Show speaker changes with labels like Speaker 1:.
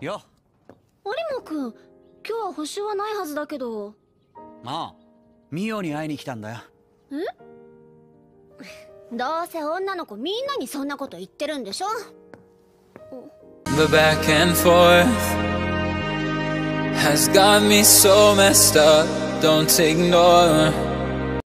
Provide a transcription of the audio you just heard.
Speaker 1: よ。
Speaker 2: 有馬くん、今日は補習はないはずだけど。
Speaker 1: ああ、ミオに会いに来たんだよ。
Speaker 2: どうせ女の子みんなにそんなこと言ってるんでしょ。
Speaker 3: The back and forth has got me so messed up. Don't ignore